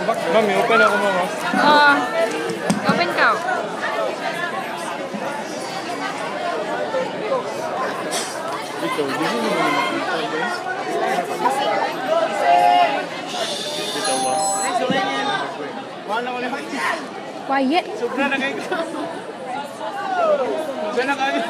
Mami, open ako mama. Open ka. Dito, di mo naman makita guys. Dito ba? Quiet. Sobra na kayo. Sobra na kayo.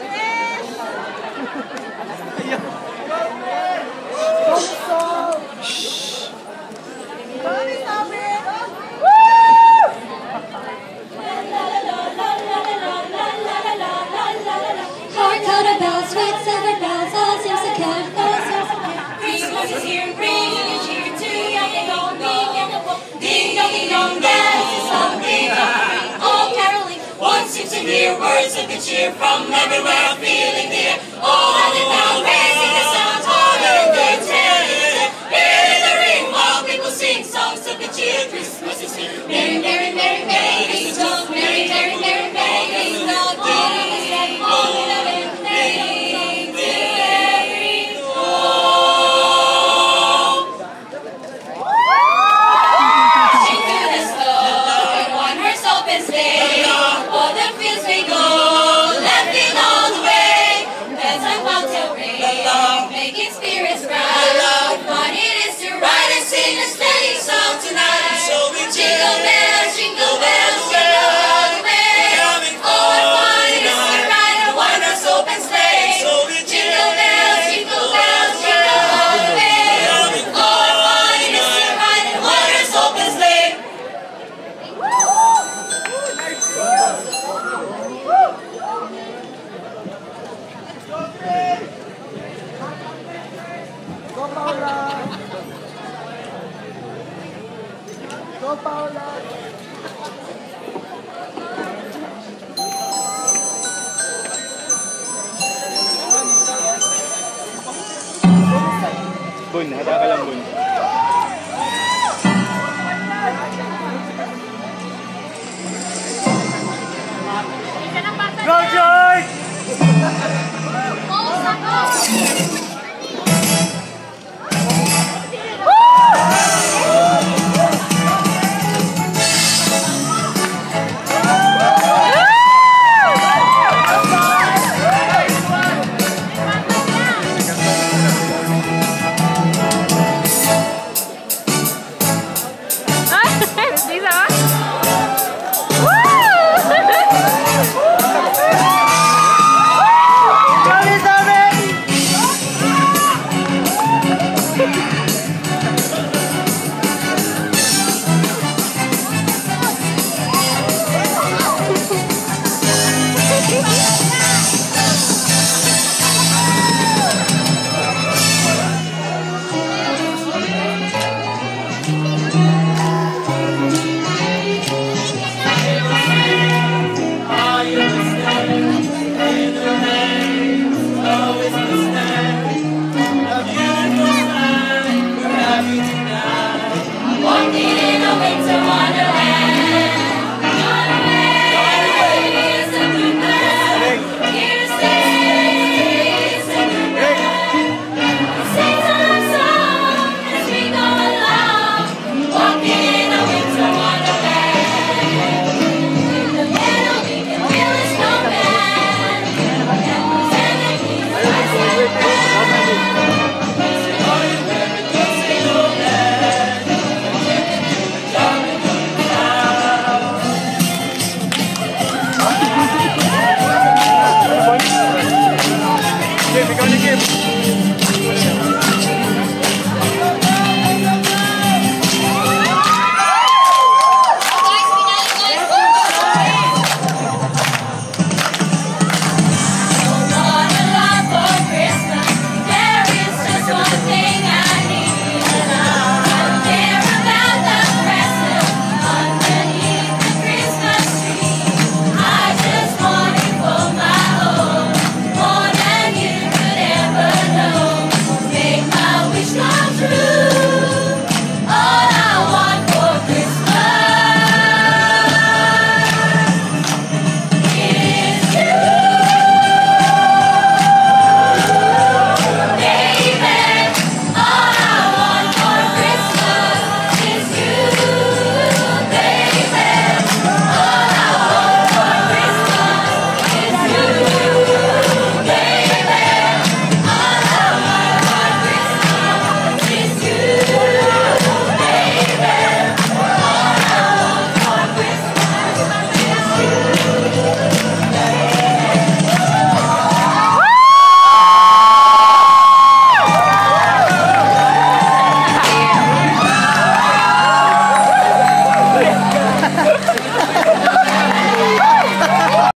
Hard-colored bells, sweet silver bells, all seems to care. Christmas is here, bringing a cheer to young and old. Ding dong, ding dong, dance is something. All caroling, one seems to hear words of good cheer from everywhere, feeling the air. All running down, raising the sound, holding their tails. Hear the ring while people sing songs of good cheer. Christmas is here, merry, merry, merry, merry, ding dong, merry, merry, merry, merry, ding dong, ding dong. Making spirits bright. Fun it is to ride and sing a steady song tonight. Jingle bells, jingle bells, jingle all the way. Oh, what fun it is to ride a one-horse open sleigh. Jingle bells, jingle bells, jingle all the way. Oh, what fun it is to ride a one-horse open sleigh. Go Paula! Go Paula! Bun, hata ka lang bun. Go George! Go,